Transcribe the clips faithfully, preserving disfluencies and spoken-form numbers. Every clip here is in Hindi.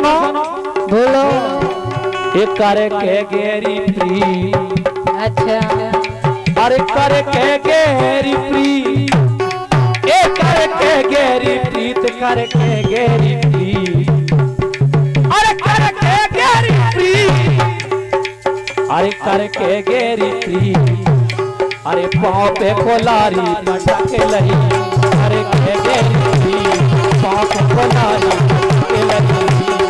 सुनो बोलो। एक करे के गेरी प्री। अच्छा अरे करे के गेरी प्री, एक करे के गेरी प्रीत, करे के गेरी प्री, अरे करे के गेरी प्री, अरे करे के गेरी प्री, अरे पाँव पे कोलारी पटक लही, अरे के गेरी प्री, पाँव पे कोलारी पटक लही।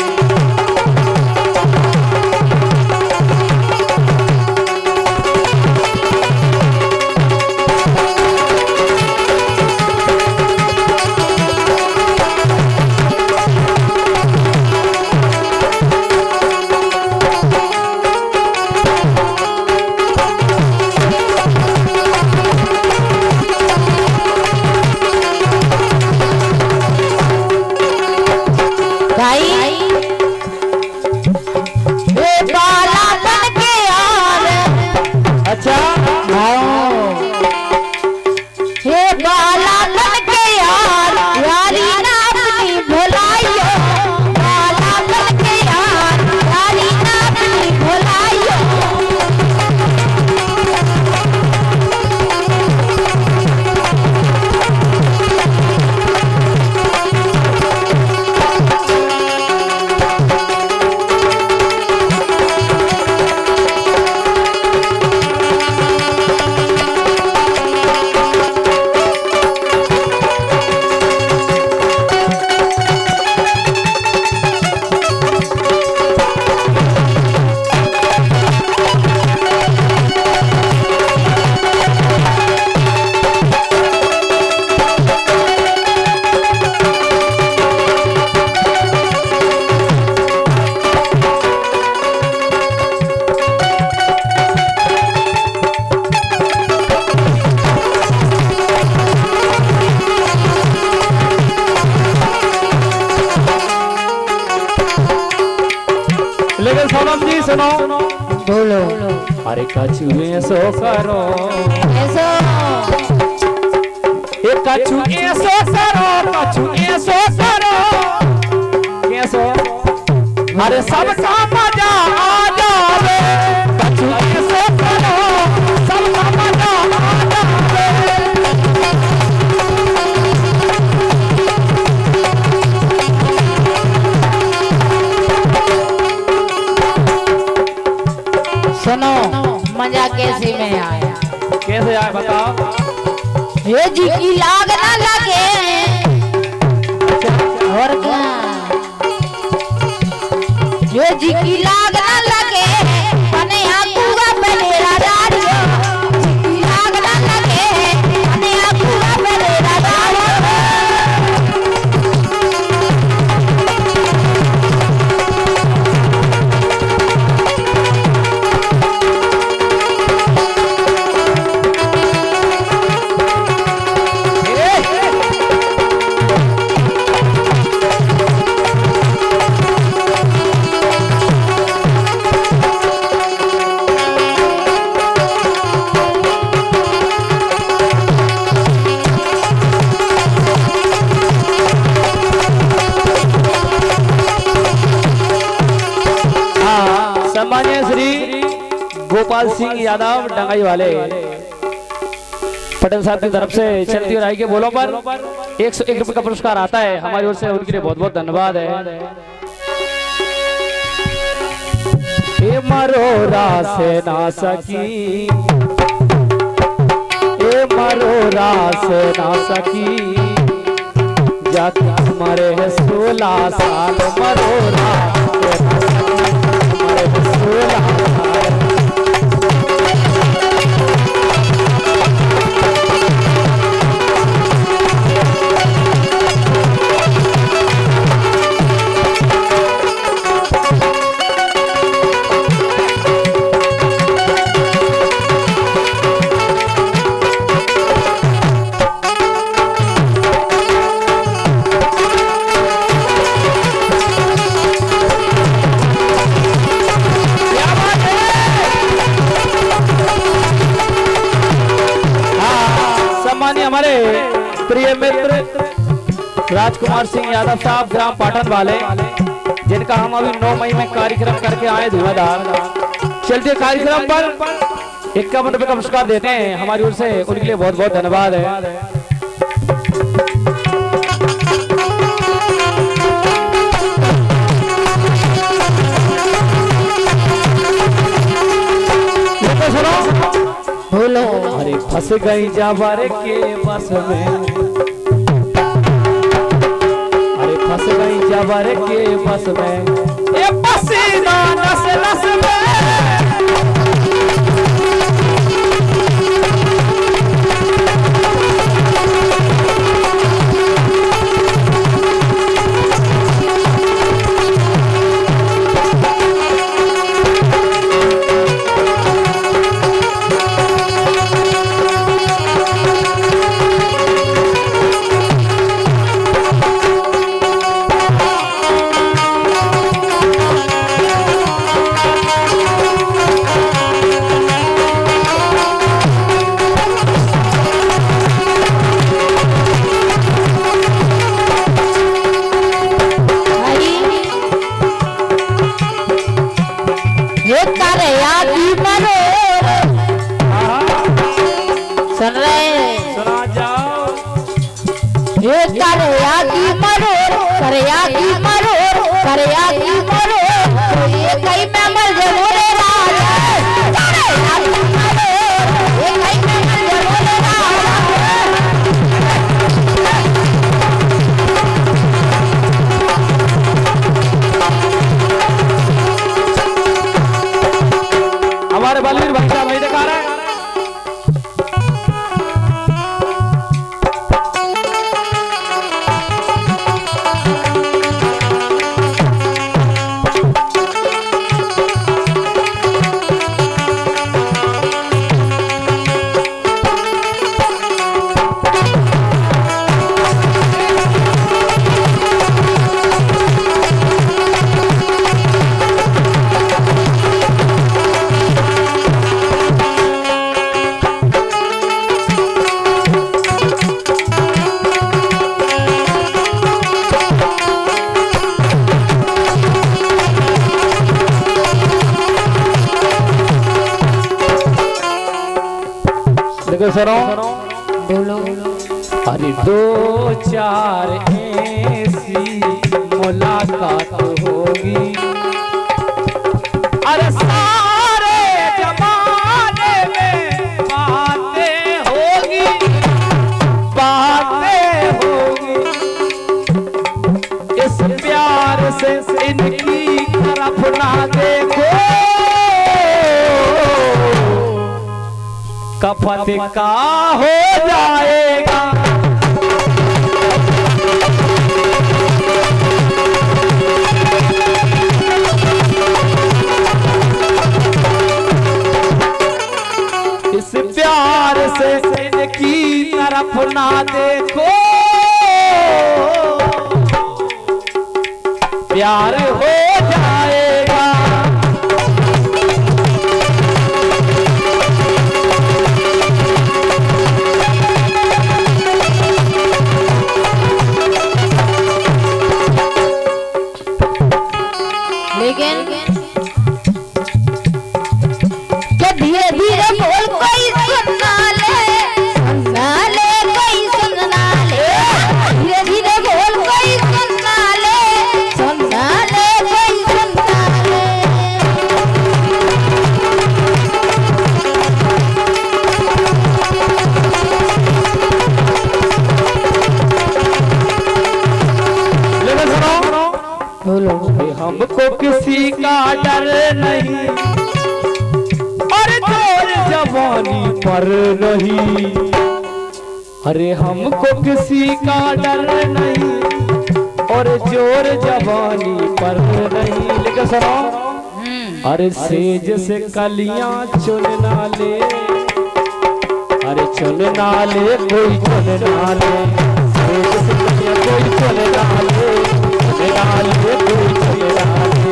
लेकिन सोनम जी सुनो बोलो। अरे कछु ऐसो करो, ऐसो एक कछु ऐसो करो, कछु ऐसो करो, कैसो अरे सबका मजा आ जावे, कछु ऐसो करो, सबका मजा आ जावे। सुनो मजा कैसे में आया? कैसे आया बताओ? ये जी की लाग ना लगे और क्या? ये जी की लाग ना लगे पने आकुआ बनेरा राजो, जी की लाग ना लगे पने आकुआ बनेरा राजो। सम्मानीय श्री गोपाल सिंह यादव डंगाई वाले पटेल साहब की तरफ से चलती और आई के बोलों पर एक सौ एक रुपए का पुरस्कार आता है हमारी ओर से, उनके लिए बहुत बहुत धन्यवाद है। ए मरोरा से ना सकी, ए मरोरा से ना सकी, जाती मरे है सोलह साल मरोरा से ना सकी, मरे है सोलह साल। हमारे प्रिय मित्र राजकुमार सिंह यादव साहब ग्राम पाटन वाले जिनका हम अभी नौ मई में कार्यक्रम करके आए धुआंधार। चलते कार्यक्रम पर इक्यावन रुपए का पुरस्कार देते हैं हमारी ओर से, उनके लिए बहुत बहुत धन्यवाद है। बोलो अरे फंस गई जाबारे के बस में, अरे फंस गई जाबारे के बस में, ये पसीना नस नस में। हमारे बलवीर भाई साहब नहीं दिखा रहा है। सुनो बोलो अरे दो चार ऐसी मुलाकात होगी, अरे सारे जमाने में बातें होगी, बातें होगी। इस प्यार से इनकी तरफ ना देखो, कफत का हो जाएगा। इस प्यार से इनकी तरफ ना देखो, प्यार हो जाएगा। लेकिन क्या धीरे धीरे बोल कोई सुनना ले, सुनना ले कोई सुनना ले, धीरे धीरे बोल कोई सुनना ले, सुनना ले कोई सुनना ले। लेकिन सुनो बोलो हमको किसी का डर नहीं, और जोर जवानी पर नहीं। अरे हमको किसी का डर नहीं, और जोर जवानी पर नहीं। लेकिन सुनो अरे सेज से कलियां चुनना ले, अरे चुनना ले कोई चुनना ले, सेज से कलियां कोई चुनना ले, चुनना ले कोई चुनना ले।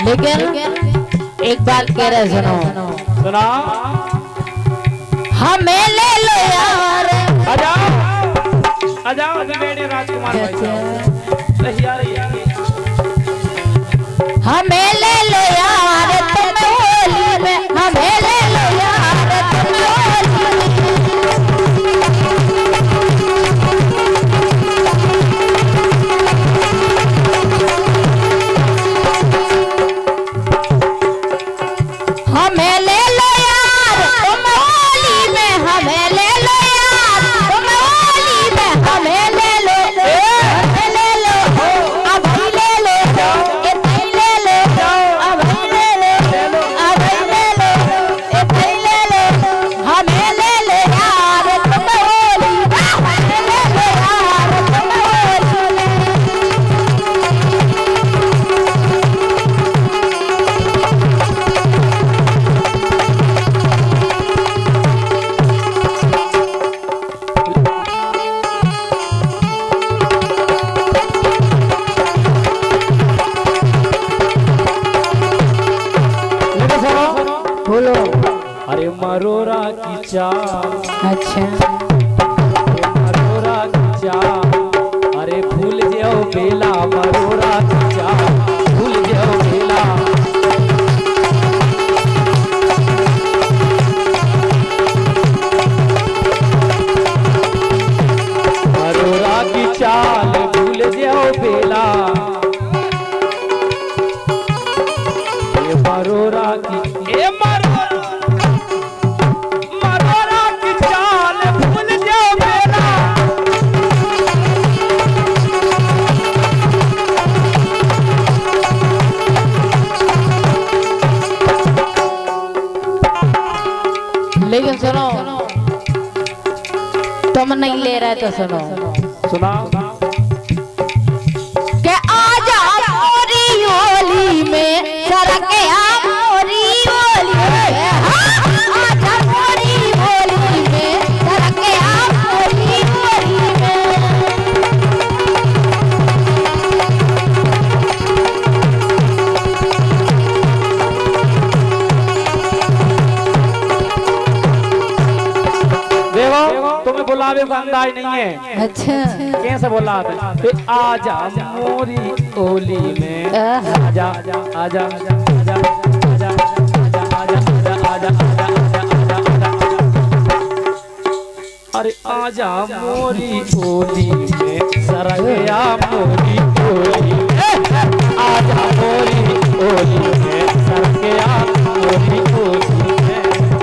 लेकिन एक बात कह रहे सुनो सुना हमें ले लो यार आ जाओ आ जाओ अभी बैठे राजकुमार भाई साहब सही आ रही है हमें ले लो यार तुम होली में हमें ले लो यार तुम होली हमें ले लो यार तुम होली में हमें ले लो यार तुम होली में हमें ले लो हमें ले लो अब ही ले लो इतना ही ले लो अब ही ले लो अब ही ले लो इतना ही ले लो हमें ले लो यार तुम होली हमें ले लो यार तुम होली बोलो अरे मरोरा की चाल अच्छा अरे मरोरा की चाल अरे भूल जाओ बेला मरोरा की चाल भूल जाओ बेला मरोरा की चाल भूल जाओ बेला ये मरोरा की ए मरोरा मरोरा की चाल भूल जाओ बेला लेकिन सुनो तुम नहीं ले रहे तो सुनो सुना के आजा मोरी होली में सरके आ मोरी होली में हाँ, आजा मोरी होली में सरके आ मोरी होली में देखो तुम्हें बुलावे का अंदाज नहीं है अच्छा कैसे बोला था फिर आजा मोरी होली में आजा आजा आजा आजा आजा आजा आजा आजा आजा आजा अरे आजा मोरी होली में सरगया मोरी होली में आजा मोरी होली में सरगया मोरी होली में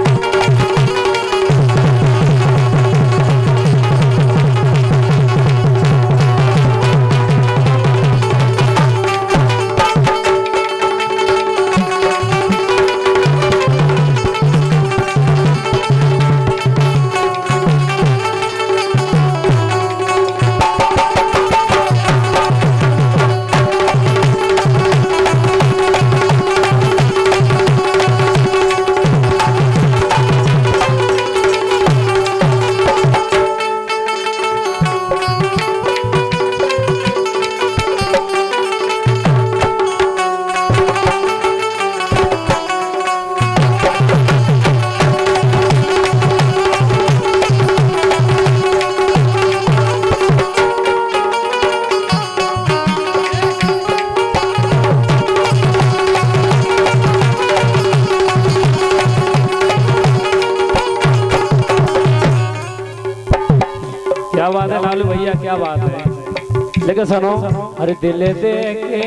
क्या बात है लालू भैया क्या बात है लेकिन सुनो अरे दिल देखे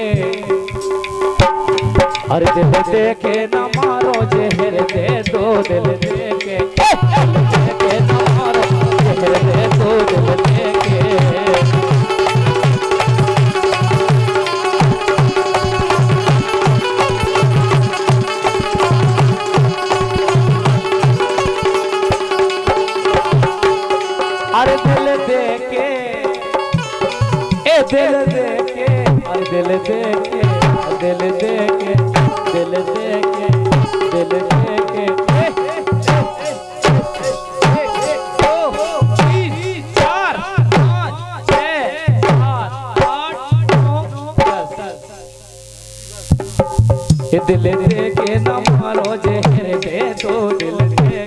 अरे दिल देखे न मारो जहर दे दो दिल देखे दिल देखे न मारो जहर दे दो दिल देखे अरे दिल देके ए दिल देके अरे दिल देके दिल देके दिल देके दिल देके चार पाँच छः सात आठ नौ दस ये दिल दे के न मारो जहर दे दो दिल दे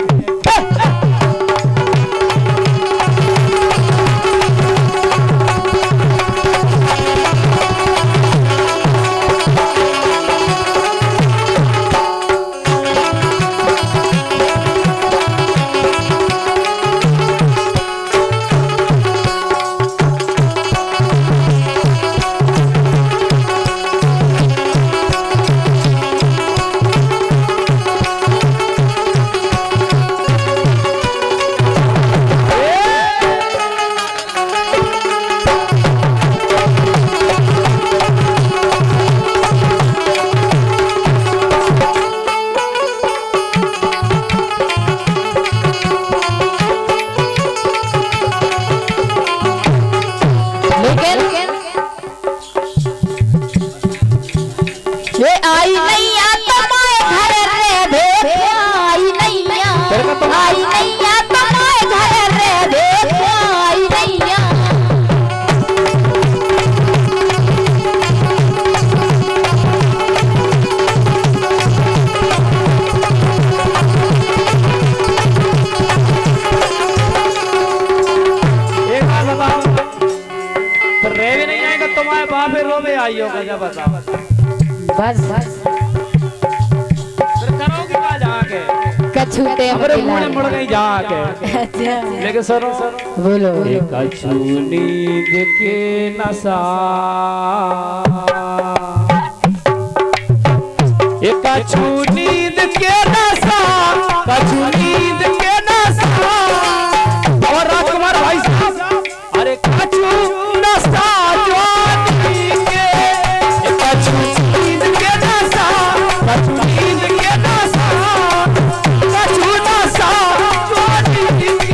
आई नैया तुम्हारे घर रे भेद आई नैया आई नैया तुम्हारे घर रे भेद आई नैया एक बात बताओ तो रे भी नहीं आएगा तुम्हारे बाप रो में आई होगा जब बताओ बस बस फिर करोगे क्या जाके कछूते हमारे मुंह में मुड़ गई जाके अच्छा लेकिन सरो बोलो कछु नींद के नशा एक कछु नींद के नशा कछु नींद के नशा और राजकुमार भाई साहब अरे कछु नशा जवानी के एक कछु नींद के नशा कछु नींद के नशा कछु नशा जवानी के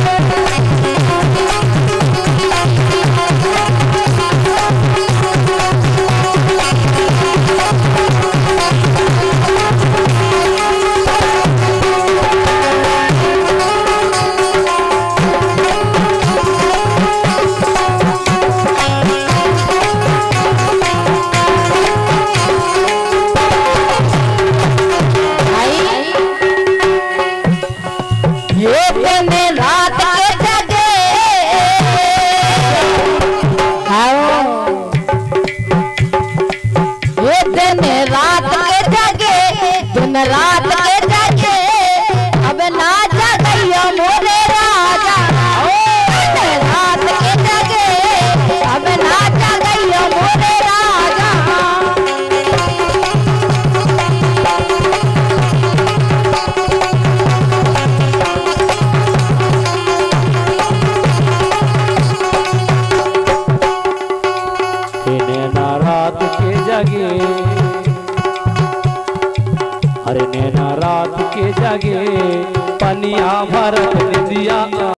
रात के जागे अब ना जागइयो मोरे राजा रात के जागे अब ना जागइयो मोरे राजा नैना रात के जागे अरे नैना रात के जागे पनिया भरत दिया